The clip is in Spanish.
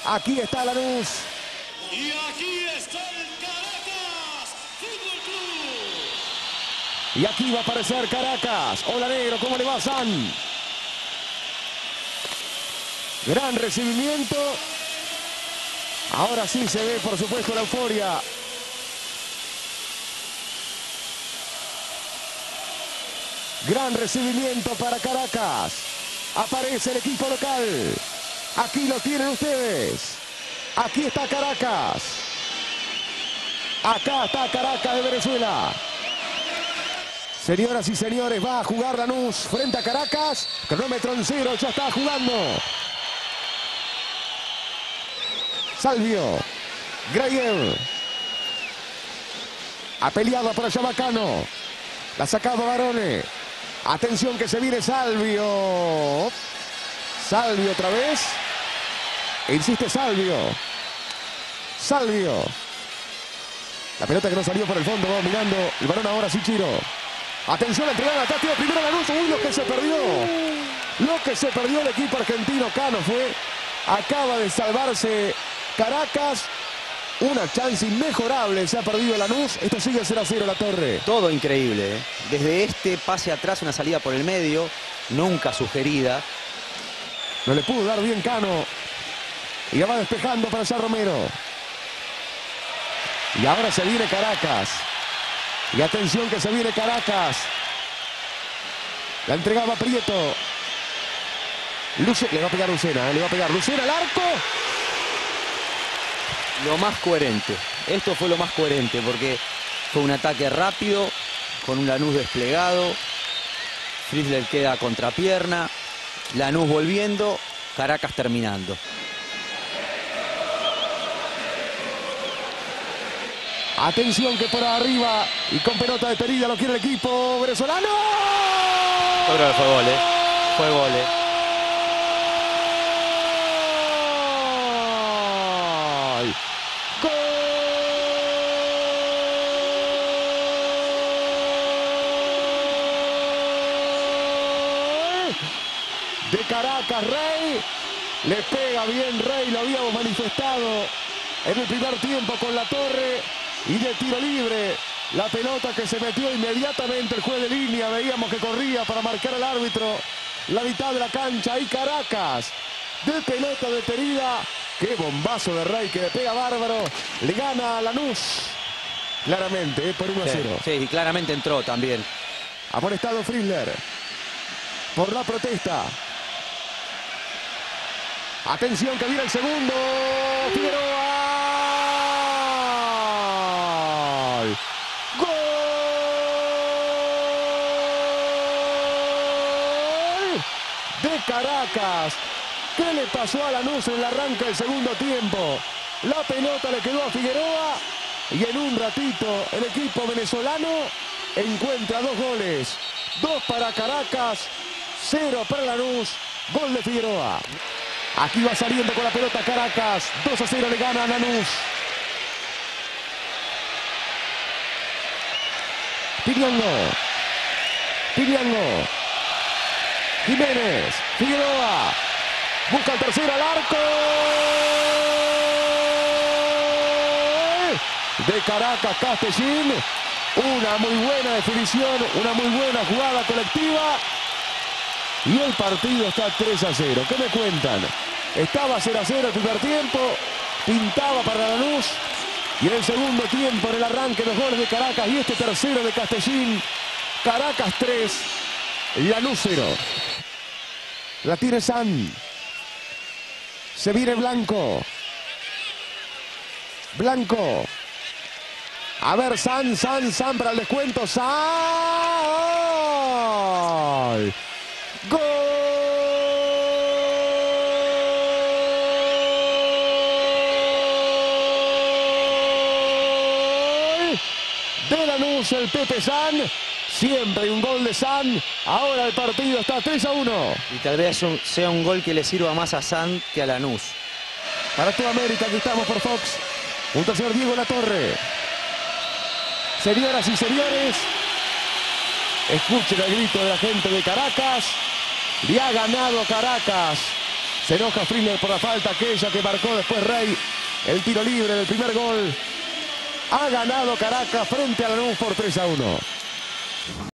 Aquí está Lanús. Y aquí está el Caracas Fútbol Club. Y aquí va a aparecer Caracas. Hola negro, ¿cómo le va, San? Gran recibimiento. Ahora sí se ve, por supuesto, la euforia. Gran recibimiento para Caracas. Aparece el equipo local. Aquí lo tienen ustedes. Aquí está Caracas. Acá está Caracas de Venezuela. Señoras y señores, va a jugar Lanús frente a Caracas. Cronómetro en 0, ya está jugando. Salvio. Grayev. Ha peleado por allá Bacano. La ha sacado Barone. Atención que se viene Salvio. Salvio otra vez. Insiste Salvio. Salvio. La pelota que no salió por el fondo. Va mirando el balón ahora sí Chiro. Atención a entregar al ataque. Primero Lanús. Uy, lo que se perdió. Lo que se perdió el equipo argentino. Cano fue. Acaba de salvarse Caracas. Una chance inmejorable se ha perdido Lanús. Esto sigue 0-0 La Torre. Todo increíble, ¿eh? Desde este pase atrás, una salida por el medio, nunca sugerida. No le pudo dar bien Cano. Y ya va despejando para allá Romero. Y ahora se viene Caracas. Y atención que se viene Caracas. La entregaba Prieto. Le va a pegar Lucena, le va a pegar Lucena al arco. Lo más coherente. Esto fue lo más coherente porque fue un ataque rápido, con un Lanús desplegado. Frizzler queda a contrapierna. Lanús volviendo, Caracas terminando. Atención que por arriba y con pelota detenida lo quiere el equipo venezolano. Yo creo que fue gol, ¿eh? Fue gol, ¿eh? De Caracas, Rey. Le pega bien Rey, lo habíamos manifestado en el primer tiempo con La Torre. Y de tiro libre, la pelota que se metió inmediatamente el juez de línea. Veíamos que corría para marcar al árbitro la mitad de la cancha. Y Caracas, de pelota detenida. Qué bombazo de Rey que le pega bárbaro. Le gana a Lanús. Claramente, por 1-0. Sí, y claramente entró también. Amonestado Frizzler por la protesta. Atención que viene el segundo. Figueroa. Gol. De Caracas. ¿Qué le pasó a Lanús en el arranque del segundo tiempo? La pelota le quedó a Figueroa. Y en un ratito el equipo venezolano encuentra 2 goles. 2 para Caracas, 0 para Lanús. Gol de Figueroa. Aquí va saliendo con la pelota Caracas. 2-0 le gana a Lanús. Piriango. Piriango. Jiménez. Figueroa. Busca el tercero al arco. De Caracas, Castellín. Una muy buena definición, una muy buena jugada colectiva. Y el partido está 3-0. ¿Qué me cuentan? Estaba 0-0 el primer tiempo. Pintaba para Lanús. Y en el segundo tiempo, en el arranque, los goles de Caracas. Y este tercero de Castellín. Caracas 3, Lanús 0. La tiene San. Se viene Blanco. Blanco. A ver, San para el descuento. San. Gol. De Lanús, el Pepe San. Siempre hay un gol de San. Ahora el partido está 3-1. Y tal vez sea un gol que le sirva más a San que a Lanús. Para toda América, que estamos por Fox. Junto al señor Diego La Torre. Señoras y señores, escuchen el grito de la gente de Caracas. Le ha ganado Caracas Se enoja Friedler por la falta aquella que marcó después Rey. El tiro libre del primer gol. Ha ganado Caracas frente a Lanús por 3-1.